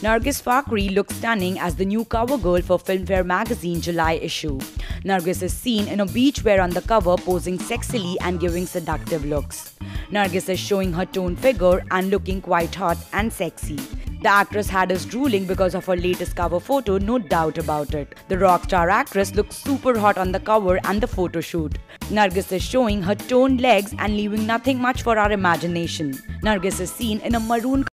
Nargis Fakhri looks stunning as the new cover girl for Filmfare magazine July issue. Nargis is seen in a beachwear on the cover, posing sexily and giving seductive looks. Nargis is showing her toned figure and looking quite hot and sexy. The actress had us drooling because of her latest cover photo, no doubt about it. The rock star actress looks super hot on the cover and the photo shoot. Nargis is showing her toned legs and leaving nothing much for our imagination. Nargis is seen in a maroon